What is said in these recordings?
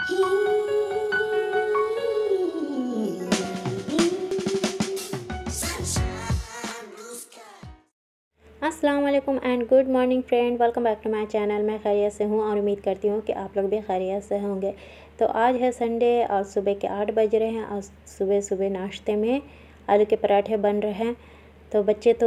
अस्सलाम वालेकुम and good morning friend, welcome back to my channel. मैं खैरियत से हूँ और उम्मीद करती हूँ कि आप लोग भी खैरियत से होंगे। तो आज है संडे और सुबह के 8 बज रहे हैं और सुबह सुबह नाश्ते में आलू के पराठे बन रहे हैं। तो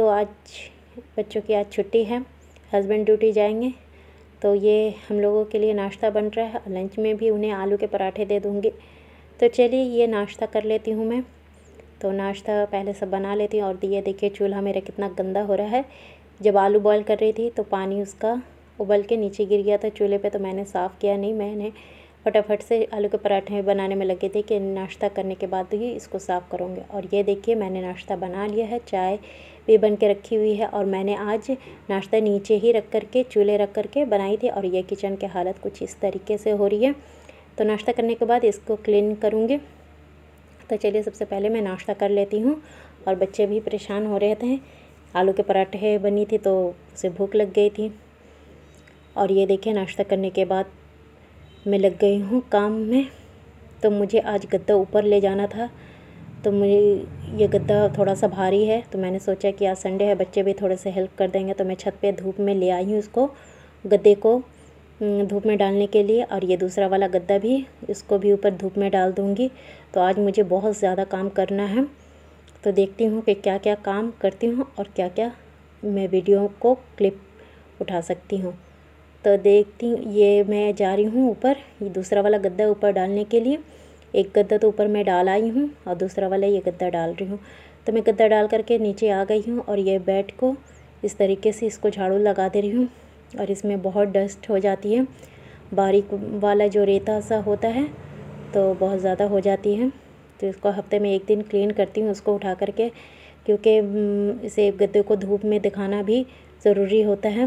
बच्चों की आज छुट्टी है, हस्बैंड ड्यूटी जाएंगे, तो ये हम लोगों के लिए नाश्ता बन रहा है और लंच में भी उन्हें आलू के पराठे दे दूँगी। तो चलिए ये नाश्ता कर लेती हूँ मैं। तो नाश्ता पहले सब बना लेती हूँ। और ये देखिए चूल्हा मेरा कितना गंदा हो रहा है। जब आलू बॉईल कर रही थी तो पानी उसका उबल के नीचे गिर गया था चूल्हे पे, तो मैंने साफ़ किया नहीं। मैंने फटाफट से आलू के पराठे बनाने में लगे थे कि नाश्ता करने के बाद ही इसको साफ़ करूँगी। और ये देखिए मैंने नाश्ता बना लिया है, चाय भी बन के रखी हुई है। और मैंने आज नाश्ता नीचे ही रख कर के चूल्हे रख कर के बनाई थी। और ये किचन की हालत कुछ इस तरीके से हो रही है। तो नाश्ता करने के बाद इसको क्लीन करूँगी। तो चलिए सबसे पहले मैं नाश्ता कर लेती हूँ। और बच्चे भी परेशान हो रहे थे, आलू के पराठे बनी थी तो उसे भूख लग गई थी। और ये देखिए नाश्ता करने के बाद मैं लग गई हूँ काम में। तो मुझे आज गद्दा ऊपर ले जाना था, तो मुझे ये गद्दा थोड़ा सा भारी है, तो मैंने सोचा कि आज संडे है, बच्चे भी थोड़े से हेल्प कर देंगे। तो मैं छत पे धूप में ले आई हूँ इसको, गद्दे को धूप में डालने के लिए। और ये दूसरा वाला गद्दा भी, इसको भी ऊपर धूप में डाल दूँगी। तो आज मुझे बहुत ज़्यादा काम करना है। तो देखती हूँ कि क्या क्या काम करती हूँ और क्या क्या मैं वीडियो को क्लिप उठा सकती हूँ। तो देखती हूँ, ये मैं जा रही हूँ ऊपर, ये दूसरा वाला गद्दा ऊपर डालने के लिए। एक गद्दा तो ऊपर मैं डाल आई हूँ और दूसरा वाला ये गद्दा डाल रही हूँ। तो मैं गद्दा डाल करके नीचे आ गई हूँ। और ये बेड को इस तरीके से इसको झाड़ू लगा दे रही हूँ। और इसमें बहुत डस्ट हो जाती है, बारीक वाला जो रेता सा होता है तो बहुत ज़्यादा हो जाती है। तो इसको हफ्ते में एक दिन क्लीन करती हूँ उसको उठा करके, क्योंकि इसे गद्दे को धूप में दिखाना भी ज़रूरी होता है।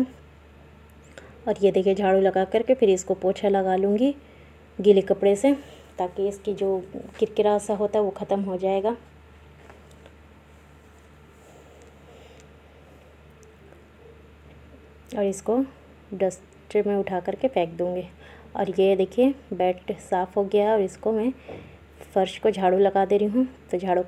और ये देखिए झाड़ू लगा करके फिर इसको पोछा लगा लूँगी गीले कपड़े से, ताकि इसकी जो किरकिरा सा होता है वो ख़त्म हो जाएगा। और इसको डस्टर में उठा करके फेंक दूँगी। और ये देखिए बेड साफ़ हो गया और इसको मैं फ़र्श को झाड़ू लगा दे रही हूँ। तो झाड़ू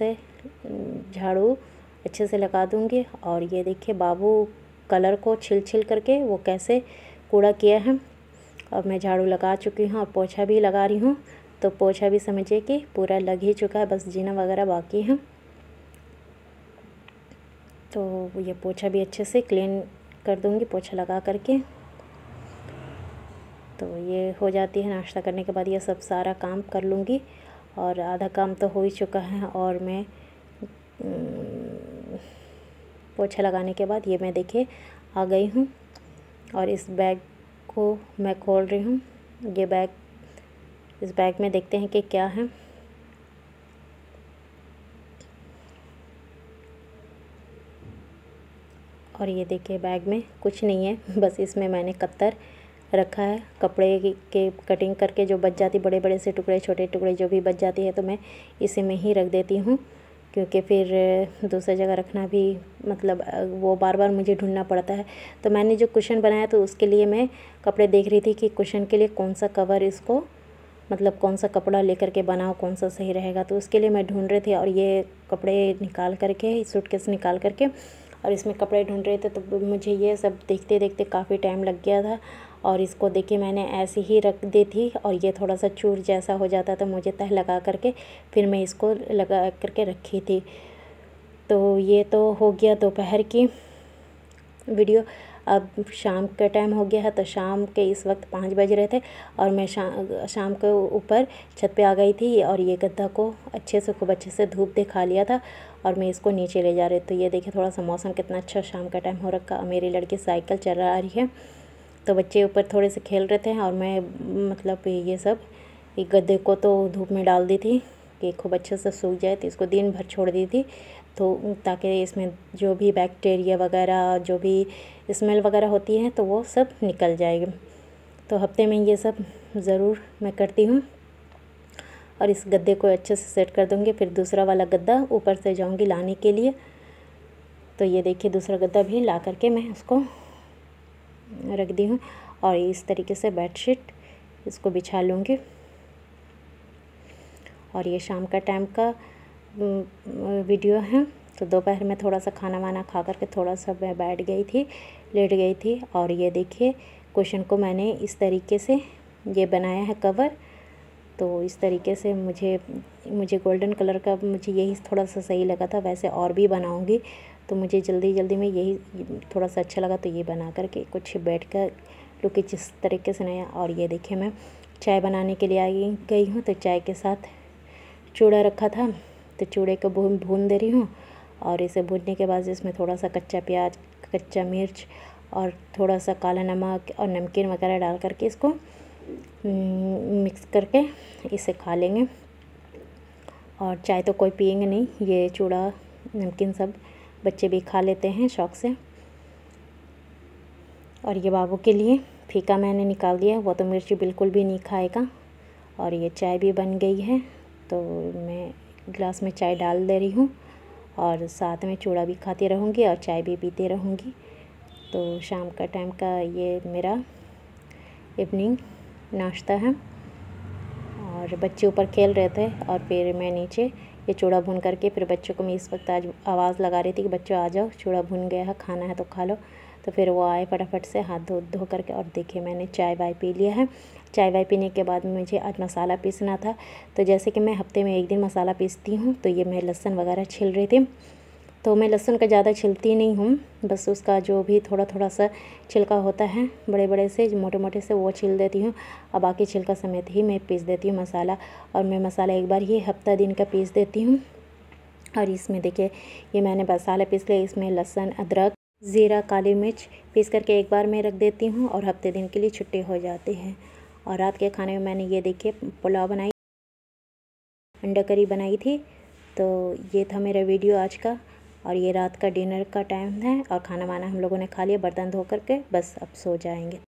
अच्छे से लगा दूँगी। और ये देखिए बाबू कलर को छिल करके वो कैसे कूड़ा किया है। अब मैं झाड़ू लगा चुकी हूँ और पोछा भी लगा रही हूँ। तो पोछा भी समझिए कि पूरा लग ही चुका है, बस जीना वगैरह बाकी है। तो ये पोछा भी अच्छे से क्लीन कर दूँगी पोछा लगा करके। तो ये हो जाती है नाश्ता करने के बाद, ये सब सारा काम कर लूँगी। और आधा काम तो हो ही चुका है। और मैं पोछा लगाने के बाद ये मैं देखिए आ गई हूँ। और इस बैग को मैं खोल रही हूँ। इस बैग में देखते हैं कि क्या है। और ये देखिए बैग में कुछ नहीं है, बस इसमें मैंने कत्तर रखा है, कपड़े के कटिंग करके जो बच जाती, बड़े बड़े से टुकड़े छोटे टुकड़े जो भी बच जाती है, तो मैं इसी में ही रख देती हूँ। क्योंकि फिर दूसरी जगह रखना भी मतलब वो बार बार मुझे ढूंढना पड़ता है। तो मैंने जो कुशन बनाया तो उसके लिए मैं कपड़े देख रही थी कि कुशन के लिए कौन सा कवर, इसको मतलब कौन सा कपड़ा लेकर के बनाओ, कौन सा सही रहेगा। तो उसके लिए मैं ढूंढ रही थी। और ये कपड़े निकाल करके, सूटकेस निकाल करके और इसमें कपड़े ढूंढ रहे थे, तो मुझे ये सब देखते देखते काफ़ी टाइम लग गया था। और इसको देखिए मैंने ऐसे ही रख दी थी और ये थोड़ा सा चूर जैसा हो जाता, तो मुझे तह लगा करके फिर मैं इसको लगा करके रखी थी। तो ये तो हो गया दोपहर की वीडियो। अब शाम का टाइम हो गया है, तो शाम के इस वक्त 5 बज रहे थे और मैं शाम को ऊपर छत पे आ गई थी। और ये गद्दा को खूब अच्छे से धूप दिखा लिया था और मैं इसको नीचे ले जा रही थी। तो ये देखिए थोड़ा सा मौसम कितना अच्छा शाम का टाइम हो रखा। और मेरी लड़की साइकिल चला रही है, तो बच्चे ऊपर थोड़े से खेल रहे थे। और मैं मतलब ये गद्दे को तो धूप में डाल दी थी कि खूब अच्छे से सूख जाए। तो इसको दिन भर छोड़ दी थी, तो ताकि इसमें जो भी बैक्टीरिया वगैरह, जो भी स्मेल वगैरह होती है, तो वो सब निकल जाएगी। तो हफ्ते में ये सब ज़रूर मैं करती हूँ। और इस गद्दे को अच्छे से सेट कर दूँगी। फिर दूसरा वाला गद्दा ऊपर से जाऊँगी लाने के लिए। तो ये देखिए दूसरा गद्दा भी ला करके मैं उसको रख दी हूँ। और इस तरीके से बेडशीट इसको बिछा लूँगी। और ये शाम का टाइम का वीडियो है। तो दोपहर में थोड़ा सा खाना वाना खा करके थोड़ा सा मैं बैठ गई थी, लेट गई थी। और ये देखिए कुशन को मैंने इस तरीके से ये बनाया है कवर। तो इस तरीके से मुझे गोल्डन कलर का मुझे यही थोड़ा सा सही लगा था, वैसे और भी बनाऊंगी। तो मुझे जल्दी जल्दी में यही थोड़ा सा अच्छा लगा, तो ये बना करके कुछ बैठ कर लुक जिस तरीके से नया। और ये देखिए मैं चाय बनाने के लिए आई गई हूँ। तो चाय के साथ चूड़ा रखा था, तो चूड़े को भून दे रही हूँ। और इसे भूनने के बाद इसमें थोड़ा सा कच्चा प्याज, कच्चा मिर्च और थोड़ा सा काला नमक और नमकीन वगैरह डाल करके इसको मिक्स करके इसे खा लेंगे। और चाय तो कोई पिएंगे नहीं, ये चूड़ा नमकीन सब बच्चे भी खा लेते हैं शौक़ से। और ये बाबू के लिए फीका मैंने निकाल दिया, वो तो मिर्ची बिल्कुल भी नहीं खाएगा। और ये चाय भी बन गई है, तो मैं गिलास में चाय डाल दे रही हूँ और साथ में चूड़ा भी खाती रहूँगी और चाय भी पीती रहूँगी। तो शाम का टाइम का ये मेरा इवनिंग नाश्ता है। और बच्चे ऊपर खेल रहे थे और फिर मैं नीचे ये चूड़ा भून करके फिर बच्चों को मैं इस वक्त आज आवाज़ लगा रही थी कि बच्चों आ जाओ, चूड़ा भून गया है, खाना है तो खा लो। तो फिर वो आए फटाफट से हाथ धो करके। और देखिए मैंने चाय वाय पी लिया है। चाय वाय पीने के बाद मुझे आज मसाला पीसना था। तो जैसे कि मैं हफ्ते में 1 दिन मसाला पीसती हूँ, तो ये मैं लहसुन वगैरह छिल रही थी। तो मैं लहसुन का ज़्यादा छिलती नहीं हूँ, बस उसका जो भी थोड़ा थोड़ा सा छिलका होता है बड़े बड़े से मोटे मोटे से वो छिल देती हूँ। और बाकी छिलका समेत ही मैं पीस देती हूँ मसाला। और मैं मसाला एक बार ही हफ्ता दिन का पीस देती हूँ। और इसमें देखिए ये मैंने मसाला पीस लिया, इसमें लहसुन, अदरक, ज़ीरा, काली मिर्च पीस करके एक बार मैं रख देती हूँ और हफ्ते दिन के लिए छुट्टी हो जाती है। और रात के खाने में मैंने ये देखिए पुलाव बनाई, अंडा करी बनाई थी। तो ये था मेरा वीडियो आज का। और ये रात का डिनर का टाइम है और खाना वाना हम लोगों ने खा लिया, बर्तन धो करके बस अब सो जाएंगे।